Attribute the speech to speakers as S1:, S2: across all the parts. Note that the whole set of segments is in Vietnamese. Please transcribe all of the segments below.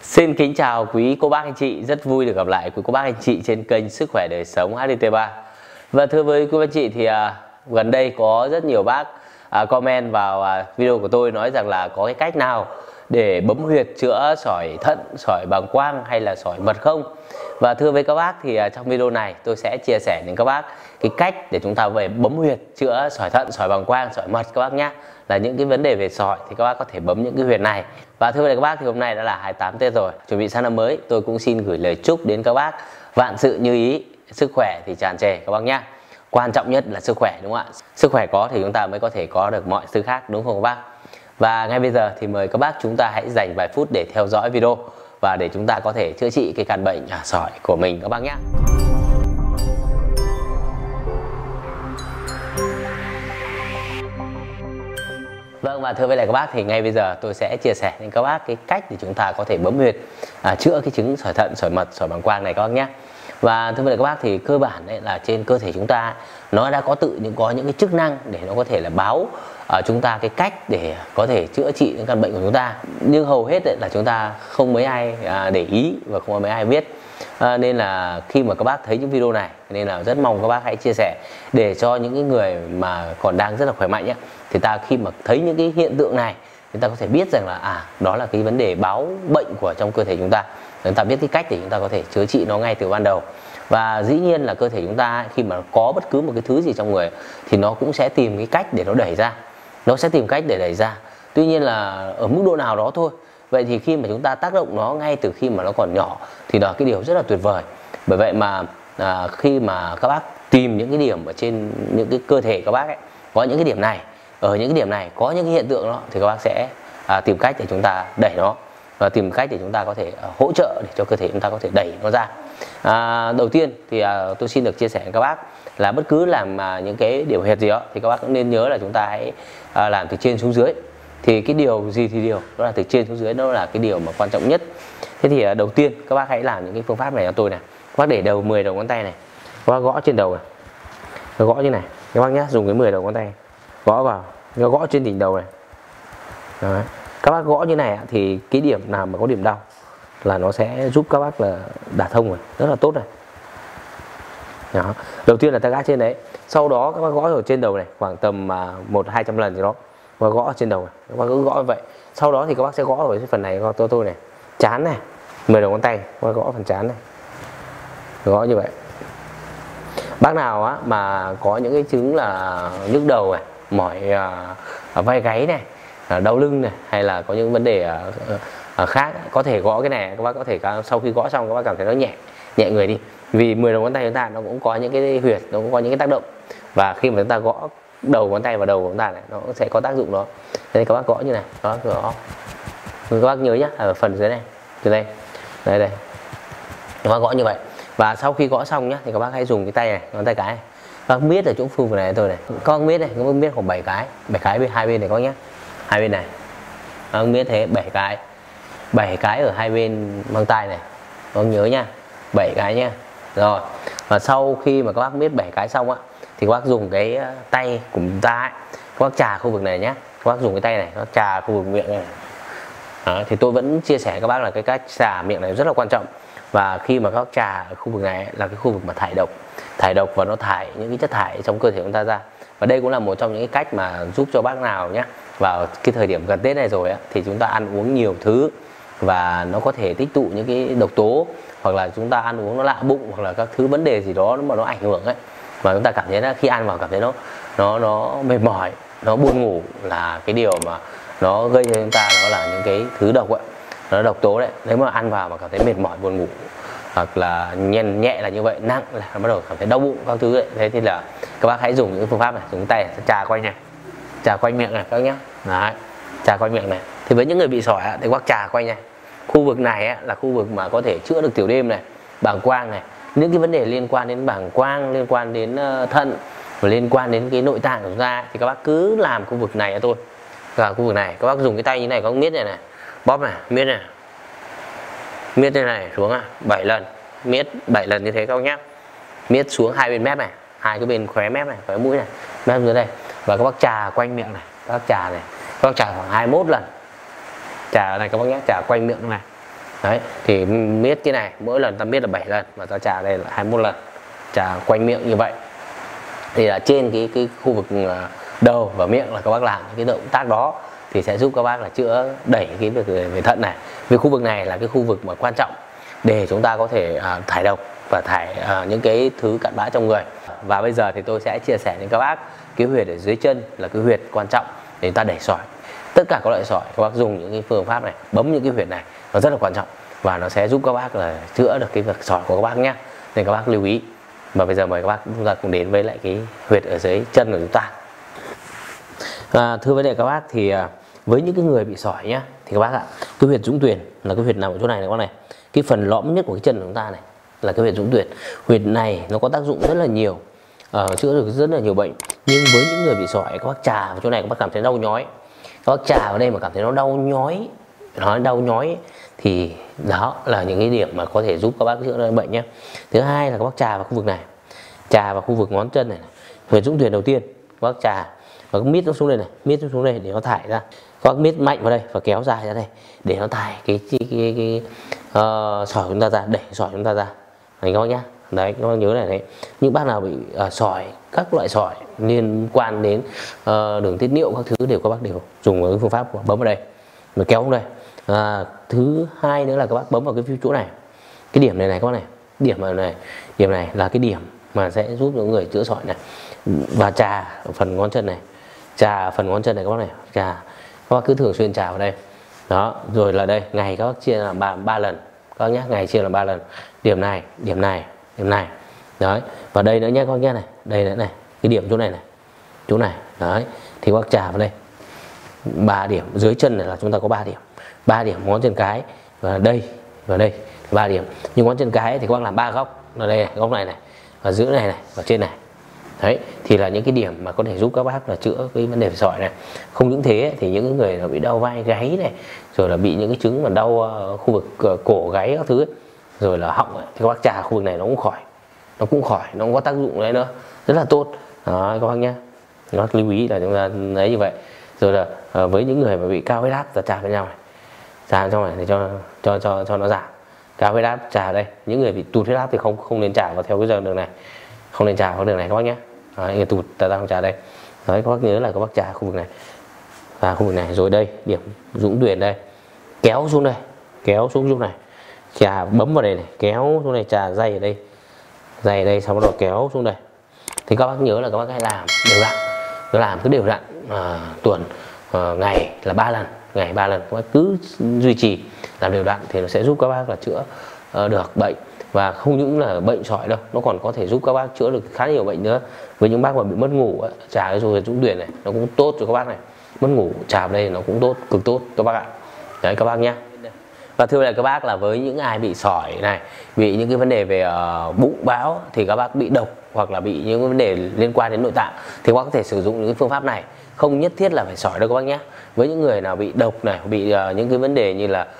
S1: Xin kính chào quý cô bác anh chị, rất vui được gặp lại quý cô bác anh chị trên kênh Sức khỏe đời sống HDT3. Và thưa với quý anh chị thì gần đây có rất nhiều bác comment vào video của tôi nói rằng là có cái cách nào để bấm huyệt chữa sỏi thận, sỏi bàng quang hay là sỏi mật không. Và thưa với các bác thì trong video này tôi sẽ chia sẻ đến các bác cái cách để chúng ta về bấm huyệt chữa sỏi thận, sỏi bàng quang, sỏi mật các bác nhé. Là những cái vấn đề về sỏi thì các bác có thể bấm những cái huyệt này. Và thưa với các bác thì hôm nay đã là 28 Tết rồi, chuẩn bị sang năm mới, tôi cũng xin gửi lời chúc đến các bác vạn sự như ý, sức khỏe thì tràn trề các bác nhé. Quan trọng nhất là sức khỏe, đúng không ạ? Sức khỏe có thì chúng ta mới có thể có được mọi thứ khác, đúng không các bác? Và ngay bây giờ thì mời các bác chúng ta hãy dành vài phút để theo dõi video và để chúng ta có thể chữa trị cái căn bệnh sỏi của mình các bác nhé. Vâng, và thưa với lại các bác thì ngay bây giờ tôi sẽ chia sẻ đến các bác cái cách để chúng ta có thể bấm huyệt chữa cái chứng sỏi thận, sỏi mật, sỏi bàng quang này các bác nhé. Và thưa với lại các bác thì cơ bản đấy là trên cơ thể chúng ta nó đã có có những cái chức năng để nó có thể là báo chúng ta cái cách để có thể chữa trị những căn bệnh của chúng ta. Nhưng hầu hết đấy là chúng ta không mấy ai để ý và không mấy ai biết. Nên là khi mà các bác thấy những video này nên là rất mong các bác hãy chia sẻ để cho những cái người mà còn đang rất là khỏe mạnh nhé, thì ta khi mà thấy những cái hiện tượng này chúng ta có thể biết rằng là đó là cái vấn đề báo bệnh của trong cơ thể chúng ta. Chúng ta biết cái cách để chúng ta có thể chữa trị nó ngay từ ban đầu. Và dĩ nhiên là cơ thể chúng ta khi mà có bất cứ một cái thứ gì trong người thì nó cũng sẽ tìm cái cách để nó đẩy ra. Nó sẽ tìm cách để đẩy ra. Tuy nhiên là ở mức độ nào đó thôi. Vậy thì khi mà chúng ta tác động nó ngay từ khi mà nó còn nhỏ thì đó là cái điều rất là tuyệt vời. Bởi vậy mà khi mà các bác tìm những cái điểm ở trên những cái cơ thể các bác ấy, có những cái điểm này, ở những cái điểm này có những cái hiện tượng đó thì các bác sẽ tìm cách để chúng ta đẩy nó và tìm cách để chúng ta có thể hỗ trợ để cho cơ thể chúng ta có thể đẩy nó ra. Đầu tiên thì tôi xin được chia sẻ với các bác là bất cứ làm những cái điểm huyệt gì đó thì các bác cũng nên nhớ là chúng ta hãy làm từ trên xuống dưới. Thì cái điều gì thì điều đó là từ trên xuống dưới, đó là cái điều mà quan trọng nhất. Thế thì đầu tiên các bác hãy làm những cái phương pháp này cho tôi này. Các bác để 10 đầu ngón tay này, các bác gõ trên đầu này, gõ như này các bác nhé, dùng cái 10 đầu ngón tay gõ vào, gõ trên đỉnh đầu này. Đấy. Các bác gõ như này thì cái điểm nào mà có điểm đau là nó sẽ giúp các bác là đả thông rồi, rất là tốt này. Đó. Đầu tiên là ta gõ trên đấy, sau đó các bác gõ ở trên đầu này khoảng tầm 100-200 lần gì đó và gõ trên đầu này. Các bác cứ gõ như vậy. Sau đó thì các bác sẽ gõ ở cái phần này cho tôi này, trán này, 10 đầu ngón tay, các bác gõ phần trán này, gõ như vậy. Bác nào mà có những cái chứng là nhức đầu này, mỏi vai gáy này, đau lưng này, hay là có những vấn đề khác, có thể gõ cái này. Các bác có thể sau khi gõ xong các bác cảm thấy nó nhẹ người đi, vì 10 đầu ngón tay chúng ta nó cũng có những cái huyệt, nó cũng có những cái tác động, và khi mà chúng ta gõ đầu ngón tay vào đầu của chúng ta này nó cũng sẽ có tác dụng đó. Đây các bác gõ như này, đó, gõ. Các bác nhớ nhé, ở phần dưới này, từ đây, đây, các bác gõ như vậy. Và sau khi gõ xong nhé thì các bác hãy dùng cái tay này, ngón tay cái này, các bác miết ở chỗ phương này tôi này, các bác miết này, các bác miết khoảng 7 cái bên hai bên này có nhé, hai bên này, các bác miết thế 7 cái ở hai bên mang tay này, các bác nhớ nha, 7 cái nhé. Rồi, và sau khi mà các bác miết 7 cái xong thì các bác dùng cái tay của chúng ta ấy, các bác chà khu vực này nhé, các bác dùng cái tay này, các bác chà khu vực miệng này. Đó, thì tôi vẫn chia sẻ các bác là cái cách chà miệng này rất là quan trọng. Và khi mà các bác chà ở khu vực này là cái khu vực mà thải độc và nó thải những cái chất thải trong cơ thể chúng ta ra. Và đây cũng là một trong những cái cách mà giúp cho bác nào nhé, vào cái thời điểm gần Tết này rồi thì chúng ta ăn uống nhiều thứ và nó có thể tích tụ những cái độc tố, hoặc là chúng ta ăn uống nó lạ bụng, hoặc là các thứ vấn đề gì đó mà nó ảnh hưởng ấy, mà chúng ta cảm thấy là khi ăn vào cảm thấy nó mệt mỏi, nó buồn ngủ, là cái điều mà nó gây cho chúng ta nó là những cái thứ độc ấy, nó độc tố đấy. Nếu mà ăn vào mà cảm thấy mệt mỏi, buồn ngủ, hoặc là nhẹ là như vậy, nặng là bắt đầu cảm thấy đau bụng các thứ đấy. Thế thì là các bác hãy dùng những phương pháp này, dùng tay chà quanh này, chà quanh miệng này các nhé. Đấy, chà quanh miệng này. Thì với những người bị sỏi thì các bác chà quanh này. Khu vực này là khu vực mà có thể chữa được tiểu đêm này, bàng quang này, những cái vấn đề liên quan đến bàng quang, liên quan đến thận và liên quan đến cái nội tạng của chúng ta thì các bác cứ làm khu vực này thôi. Và khu vực này các bác dùng cái tay như này, các bác miết này, bóp này, miết này, miết thế này xuống 7 lần, miết 7 lần như thế các bác nhé. Miết xuống hai bên mép này, hai cái bên khóe mép này, khóe mũi này, mép dưới đây, và các bác chà quanh miệng này, các bác chà này, các bác chà khoảng 21 lần. Chà này các bác nhé, chà quanh miệng này, Đấy, thì miết cái này mỗi lần ta miết là 7 lần và ta chà đây là 21 lần, chà quanh miệng như vậy. Thì là trên cái khu vực đầu và miệng là các bác làm cái động tác đó thì sẽ giúp các bác là chữa đẩy cái việc về thận này. Vì khu vực này là cái khu vực mà quan trọng để chúng ta có thể thải độc và thải những cái thứ cặn bã trong người. Và bây giờ thì tôi sẽ chia sẻ đến các bác cái huyệt ở dưới chân là cái huyệt quan trọng để chúng ta đẩy sỏi. Tất cả các loại sỏi các bác dùng những cái phương pháp này, bấm những cái huyệt này nó rất là quan trọng và nó sẽ giúp các bác là chữa được cái việc sỏi của các bác nhé. Nên các bác lưu ý. Và bây giờ mời các bác chúng ta cùng đến với lại cái huyệt ở dưới chân của chúng ta. Thưa với các bác thì với những cái người bị sỏi nhá, thì các bác ạ, cái huyệt dũng tuyển là cái huyệt nằm ở chỗ này các bác này. Cái phần lõm nhất của cái chân của chúng ta này là cái huyệt dũng tuyển. Huyệt này nó có tác dụng rất là nhiều, chữa được rất là nhiều bệnh. Nhưng với những người bị sỏi, các bác chà vào chỗ này các bác cảm thấy đau nhói, các bác chà vào đây mà cảm thấy nó đau nhói, thì đó là những cái điểm mà có thể giúp các bác chữa được bệnh nhé. Thứ hai là các bác chà vào khu vực này, chà vào khu vực ngón chân này, huyệt dũng tuyển đầu tiên các bác chà và miết nó xuống đây này, miết nó xuống đây để nó thải ra. Các bác miết mạnh vào đây và kéo dài ra đây để nó thải cái sỏi chúng ta ra, đẩy sỏi chúng ta ra. Đấy các bác nhá. Đấy các bác nhớ này đấy. Những bác nào bị sỏi, các loại sỏi liên quan đến đường tiết niệu các thứ đều các bác đều dùng cái phương pháp của bấm vào đây và kéo vào đây. Thứ hai nữa là các bác bấm vào cái chỗ này, cái điểm này các bác này, điểm này là cái điểm mà sẽ giúp những người chữa sỏi này. Và chà ở phần ngón chân này, chà phần ngón chân này các bác này, chà các bác cứ thường xuyên chà vào đây. Đó, rồi là đây ngày các bác chia làm 3 lần các bác nhé, ngày chia làm 3 lần. Điểm này, điểm này, điểm này. Đấy, và đây nữa nhé các bác nhé này, đây nữa này, cái điểm chỗ này này, chỗ này. Đấy, thì các bác chà vào đây. 3 điểm dưới chân này là chúng ta có 3 điểm. 3 điểm ngón chân cái và đây 3 điểm. Nhưng ngón chân cái thì các bác làm 3 góc, là đây này, góc này này, và giữa này và trên này. Đấy, thì là những cái điểm mà có thể giúp các bác là chữa cái vấn đề sỏi này. Không những thế thì những người là bị đau vai gáy này, rồi là bị những cái chứng mà đau khu vực cổ gáy các thứ ấy, rồi là họng ấy, thì các bác chà khu vực này nó cũng khỏi, nó cũng có tác dụng đấy nữa, rất là tốt. Đó các bác nhé, nó lưu ý là chúng ta lấy như vậy. Rồi là với những người mà bị cao huyết áp ta chà với nhau này, chà trong này để cho nó giảm. Cao huyết áp chà đây, những người bị tụt huyết áp thì không nên chà vào theo cái đường này, không nên chà vào đường này các bác nhé. Người tụt ta không chà đây. Đấy các bác nhớ là các bác chà khu vực này và khu vực này. Rồi đây điểm dũng tuyển đây, kéo xuống đây, kéo xuống chỗ này, chà bấm vào đây này, kéo xuống này, chà dây ở đây, xong rồi kéo xuống đây. Thì các bác nhớ là các bác hãy làm đều đặn, làm cứ đều đặn, tuần ngày là 3 lần, ngày 3 lần các bác cứ duy trì làm đều đặn thì nó sẽ giúp các bác là chữa được bệnh. Và không những là bệnh sỏi đâu, nó còn có thể giúp các bác chữa được khá nhiều bệnh nữa. Với những bác mà bị mất ngủ ấy, chà cái huyệt dũng tuyển này nó cũng tốt cho các bác này. Mất ngủ chà vào đây nó cũng tốt, cực tốt các bác ạ. Đấy các bác nhé. Và thưa lại các bác là với những ai bị sỏi này, bị những cái vấn đề về bụng bão, thì các bác bị độc hoặc là bị những vấn đề liên quan đến nội tạng thì các bác có thể sử dụng những cái phương pháp này. Không nhất thiết là phải sỏi đâu các bác nhé. Với những người nào bị độc này, bị những cái vấn đề như là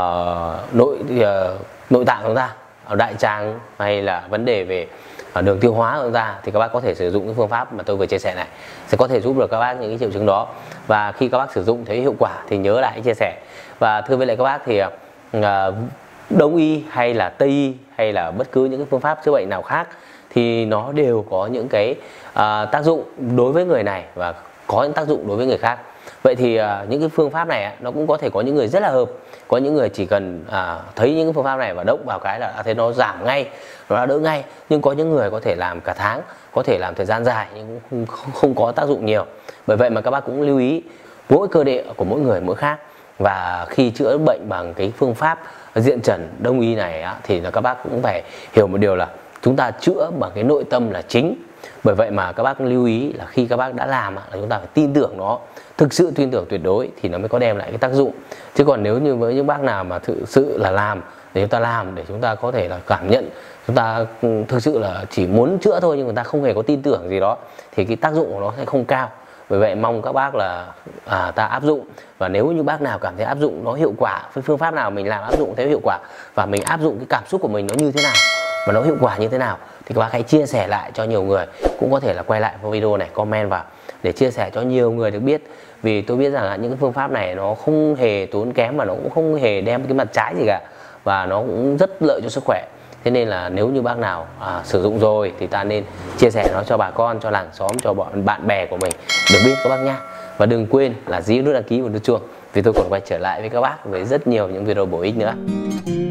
S1: nội tạng của chúng ta, ở đại tràng hay là vấn đề về đường tiêu hóa của chúng ta, thì các bác có thể sử dụng cái phương pháp mà tôi vừa chia sẻ này, sẽ có thể giúp được các bác những cái triệu chứng đó. Và khi các bác sử dụng thấy hiệu quả thì nhớ lại chia sẻ. Và thưa với lại các bác thì Đông y hay là Tây y hay là bất cứ những cái phương pháp chữa bệnh nào khác thì nó đều có những cái tác dụng đối với người này và có những tác dụng đối với người khác. Vậy thì những cái phương pháp này nó cũng có thể có những người rất là hợp, có những người chỉ cần thấy những cái phương pháp này và động vào cái là thấy nó giảm ngay, nó đã đỡ ngay. Nhưng có những người có thể làm cả tháng, có thể làm thời gian dài nhưng cũng không có tác dụng nhiều. Bởi vậy mà các bác cũng lưu ý mỗi cơ địa của mỗi người mỗi khác. Và khi chữa bệnh bằng cái phương pháp diện trần Đông y này thì là các bác cũng phải hiểu một điều là chúng ta chữa bằng cái nội tâm là chính. Bởi vậy mà các bác lưu ý là khi các bác đã làm là chúng ta phải tin tưởng nó, thực sự tin tưởng tuyệt đối thì nó mới có đem lại cái tác dụng. Chứ còn nếu như với những bác nào mà thực sự là làm để chúng ta làm để chúng ta có thể là cảm nhận, chúng ta thực sự là chỉ muốn chữa thôi nhưng người ta không hề có tin tưởng gì đó thì cái tác dụng của nó sẽ không cao. Bởi vậy mong các bác là ta áp dụng. Và nếu như bác nào cảm thấy áp dụng nó hiệu quả, với phương pháp nào mình làm áp dụng thấy hiệu quả và mình áp dụng cái cảm xúc của mình nó như thế nào và nó hiệu quả như thế nào thì các bác hãy chia sẻ lại cho nhiều người. Cũng có thể là quay lại video này, comment vào để chia sẻ cho nhiều người được biết. Vì tôi biết rằng là những cái phương pháp này nó không hề tốn kém mà nó cũng không hề đem cái mặt trái gì cả. và nó cũng rất lợi cho sức khỏe. Thế nên là nếu như bác nào sử dụng rồi thì ta nên chia sẻ nó cho bà con, cho làng xóm, cho bạn bè của mình được biết các bác nhá. Và đừng quên là dí nút đăng ký và nút chuông, vì tôi còn quay trở lại với các bác với rất nhiều những video bổ ích nữa.